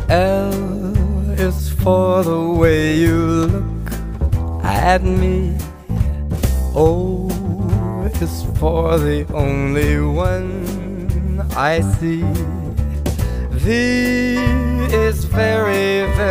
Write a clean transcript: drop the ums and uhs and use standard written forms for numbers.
L is for the way you look at me. O is for the only one I see. V is very, very